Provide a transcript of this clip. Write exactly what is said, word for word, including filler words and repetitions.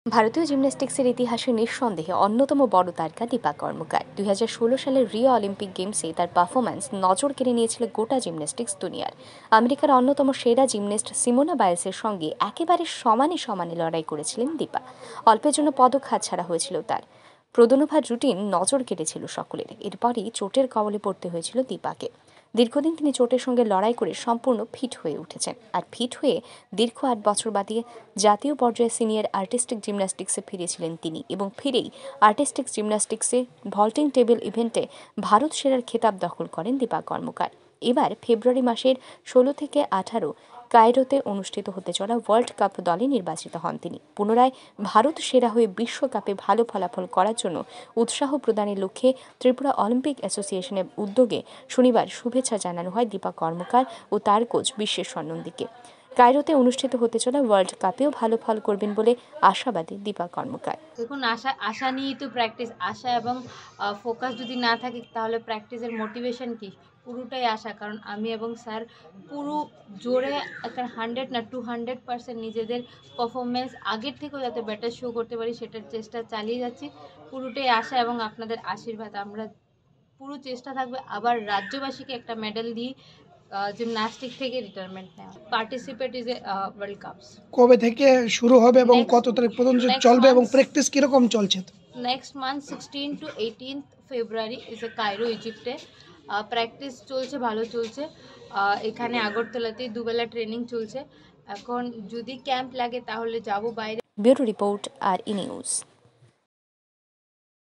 ভারতীয় জিমন্যাস্টিক্সের ইতিহাসে নিঃসন্দেহে অন্যতম বড় তারকা দীপা কর্মকার। দুই হাজার ষোলো সালের রিও অলিম্পিক গেমসে তার পারফরম্যান্স নজর কেড়ে নিয়েছিল গোটা জিমন্যাস্টিক্স দুনিয়ার। আমেরিকার অন্যতম সেরা জিমন্যাস্ট সিমোনা বাইলসের সঙ্গে একেবারে সমানে সমানে লড়াই করেছিলেন দীপা। অল্পের জন্য পদক হাতছাড়া হয়েছিল তার। প্রদনোভার রুটিন নজর কেড়েছিল সকলের। এরপরই চোটের কবলে পড়তে হয়েছিল দীপাকে। দীর্ঘদিন তিনি চোটের সঙ্গে লড়াই করে সম্পূর্ণ ফিট হয়ে উঠেছেন। আর ফিট হয়ে দীর্ঘ আট বছর বাদে জাতীয় পর্যায়ে সিনিয়র আর্টিস্টিক জিমন্যাস্টিক্সে ফিরেছিলেন তিনি এবং ফিরেই আর্টিস্টিক জিমন্যাস্টিক্সে ভল্টিং টেবিল ইভেন্টে ভারত সেরার খেতাব দখল করেন দীপা কর্মকার। এবার ফেব্রুয়ারি মাসের ষোলো থেকে আঠারো কায়রোতে অনুষ্ঠিত হতে চলা ওয়ার্ল্ড কাপ দলে নির্বাচিত হন তিনি। পুনরায় ভারত সেরা হয়ে বিশ্বকাপে ভালো ফলাফল করার জন্য উৎসাহ প্রদানের লক্ষ্যে ত্রিপুরা অলিম্পিক অ্যাসোসিয়েশনের উদ্যোগে শনিবার শুভেচ্ছা জানানো হয় দীপা কর্মকার ও তার কোচ বিশ্বেশ্বর নন্দীকে। কায়রোতে অনুষ্ঠিত হতে চলা ওয়ার্ল্ড কাপেও ভালো ফল করবেন বলে আশাবাদী দীপা কর্মকার। দেখুন, আশা আশা নিয়েই তো প্র্যাকটিস। আশা এবং ফোকাস যদি না থাকে তাহলে প্র্যাকটিসের মোটিভেশন কি? পুরোটাই আশা। কারণ আমি এবং স্যার পুরো জোরে একটা হান্ড্রেড না টু হান্ড্রেড পার্সেন্ট নিজেদের পারফরমেন্স আগের থেকেও যাতে বেটার শো করতে পারি সেটার চেষ্টা চালিয়ে যাচ্ছি। পুরোটাই আশা এবং আপনাদের আশীর্বাদ। আমরা পুরো চেষ্টা থাকবে আবার রাজ্যবাসীকে একটা মেডেল দিয়ে জিমন্যাস্টিক থেকে রিটায়ারমেন্ট নেওয়া। Participate is a world cups. কবে থেকে শুরু হবে এবং কত তারিখ পর্যন্ত চলবে এবং প্র্যাকটিস কিরকম চলছে? Next month sixteen to eighteen February is a Cairo, ইজিপ্টে। প্র্যাকটিস চলছে, ভালো চলছে। এখানে আগরতলাতেই দুবেলা ট্রেনিং চলছে। এখন যদি ক্যাম্প লাগে তাহলে যাব বাইরে। ব্যুরো রিপোর্ট, আর ই নিউজ।